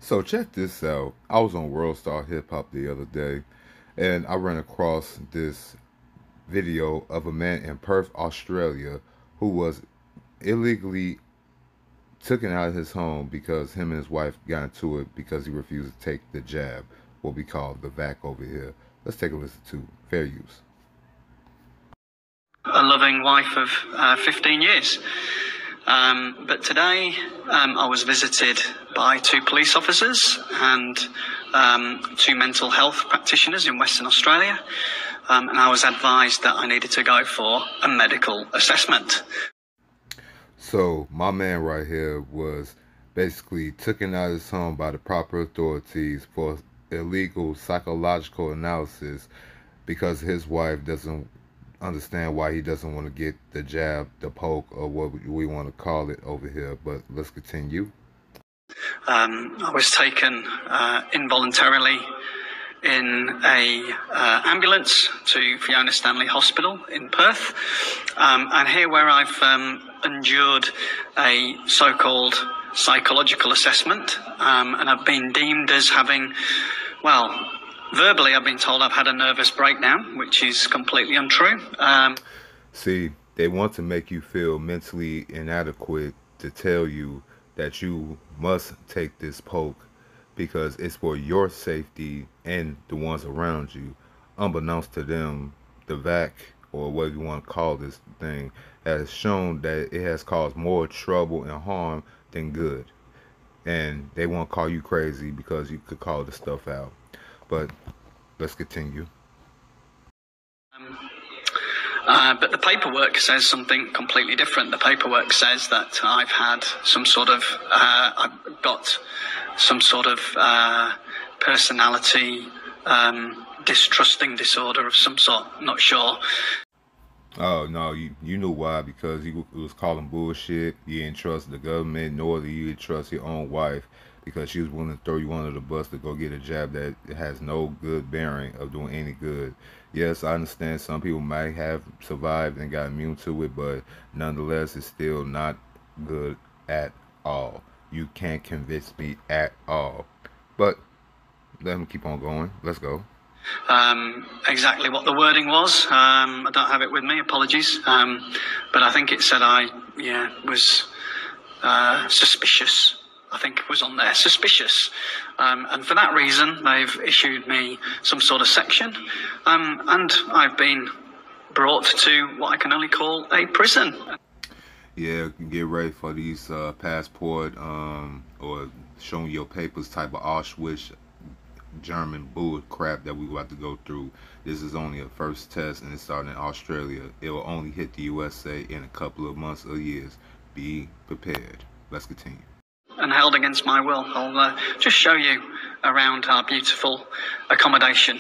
So check this out. I was on World Star Hip Hop the other day, and I ran across this video of a man in Perth, Australia, who was illegally taken out of his home because him and his wife got into it because he refused to take the jab, what we call the vac over here. Let's take a listen to Fair Use. A loving wife of 15 years. But today I was visited by two police officers and two mental health practitioners in Western Australia, and I was advised that I needed to go for a medical assessment. So my man right here was basically taken out of his home by the proper authorities for illegal psychological analysis because his wife doesn't understand why he doesn't want to get the jab, the poke, or what we want to call it over here. But let's continue. I was taken involuntarily in a ambulance to Fiona Stanley Hospital in Perth, and here where I've endured a so-called psychological assessment, and I've been deemed as having, well, verbally I've been told I've had a nervous breakdown, which is completely untrue. See, they want to make you feel mentally inadequate to tell you that you must take this poke because it's for your safety and the ones around you. Unbeknownst to them, the vac, or whatever you want to call this thing, has shown that it has caused more trouble and harm than good. And they won't call you crazy because you could call the stuff out. But let's continue. But the paperwork says something completely different. The paperwork says that I've had some sort of, I've got some sort of personality distrusting disorder of some sort. Not sure. Oh no, you knew why, because he was calling bullshit. You didn't trust the government, nor do you trust your own wife, because she was willing to throw you under the bus to go get a jab that has no good bearing of doing any good. Yes, I understand some people might have survived and got immune to it, but nonetheless, it's still not good at all. You can't convince me at all. But let him keep on going. Let's go. Exactly what the wording was. I don't have it with me, apologies. But I think it said I was suspicious. I think it was on there, suspicious. And for that reason, they've issued me some sort of section. And I've been brought to what I can only call a prison. Yeah, get ready for these passport or showing your papers type of Auschwitz German bull crap that we about to go through. This is only a first test, and it's starting in Australia. It will only hit the USA in a couple of months or years. Be prepared. Let's continue. And held against my will. I'll just show you around our beautiful accommodation.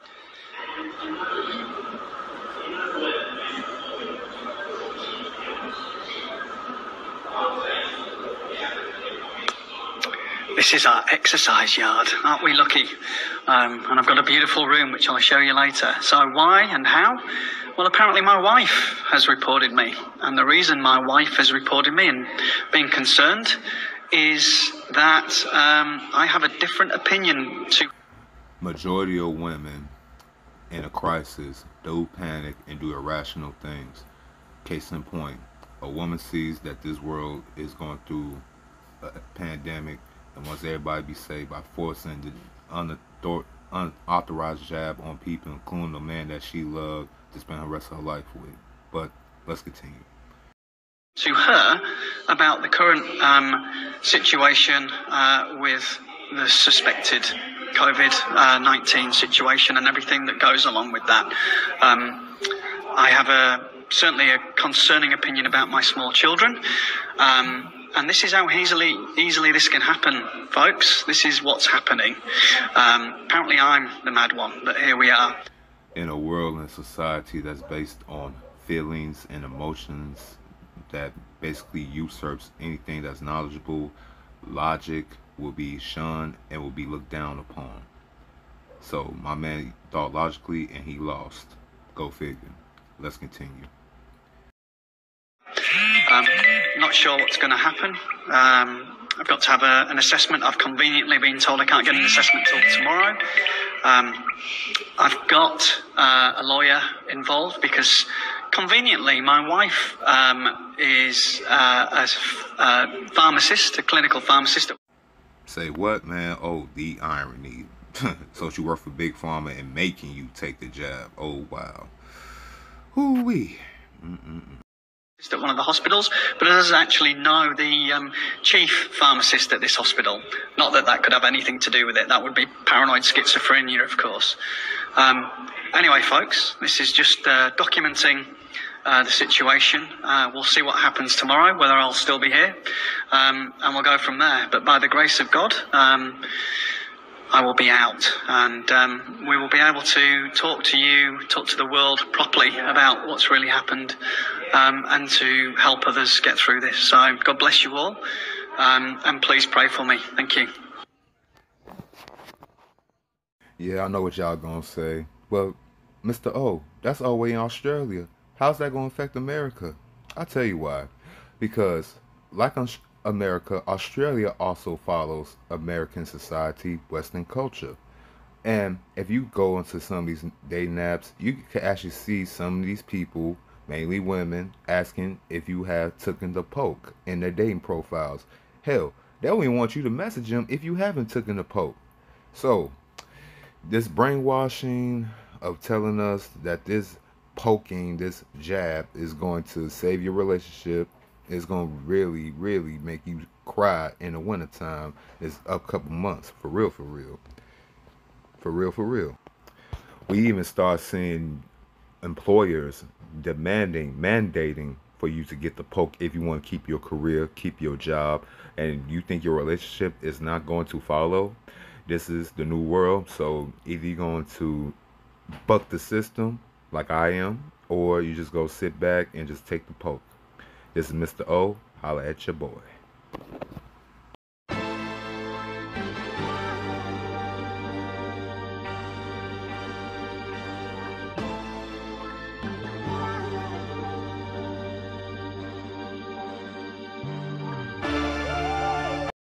This is our exercise yard, aren't we lucky? And I've got a beautiful room which I'll show you later. So why and how? Well, apparently my wife has reported me. And the reason my wife has reported me and being concerned is that I have a different opinion to... Majority of women in a crisis do panic and do irrational things. Case in point, a woman sees that this world is going through a pandemic and wants everybody to be safe by forcing the unauthorized jab on people, including the man that she loved, to spend the rest of her life with. But let's continue. To her about the current situation with the suspected COVID-19 situation and everything that goes along with that. I have certainly a concerning opinion about my small children. And this is how easily this can happen, folks. This is what's happening. Apparently I'm the mad one, but here we are. In a world and society that's based on feelings and emotions that basically usurps anything that's knowledgeable, logic will be shunned and will be looked down upon. So my man thought logically and he lost. Go figure. Let's continue. Not sure what's going to happen. I've got to have an assessment. I've conveniently been told I can't get an assessment till tomorrow. I've got a lawyer involved because conveniently my wife is a pharmacist, a clinical pharmacist. Say what, man? Oh, the irony. So she worked for Big Pharma and making you take the jab. Oh, wow. Hoo-wee. At one of the hospitals, but I doesn't actually know the chief pharmacist at this hospital. Not that that could have anything to do with it. That would be paranoid schizophrenia, of course. Anyway, folks, this is just documenting the situation. We'll see what happens tomorrow, whether I'll still be here, and we'll go from there. But by the grace of God, I will be out, and we will be able to talk to you, talk to the world properly about what's really happened, and to help others get through this. So God bless you all, and please pray for me. Thank you. Yeah, I know what y'all gonna say. Well, Mr. O, that's all the way in Australia. How's that gonna affect America? I'll tell you why. Because, like America, Australia also follows American society, Western culture. And if you go into some of these dating apps, you can actually see some of these people, mainly women, asking if you have taken the poke in their dating profiles. Hell, they don't even want you to message them if you haven't taken the poke. So, this brainwashing of telling us that this poking, this jab is going to save your relationship, is going to really, really make you cry in the wintertime, is a couple months. For real, for real. For real, for real. We even start seeing employers mandating for you to get the poke if you want to keep your career, keep your job, and you think your relationship is not going to follow. This is the new world, so either you're going to buck the system like I am, or you just go sit back and just take the poke. This is Mr. O. Holla at your boy.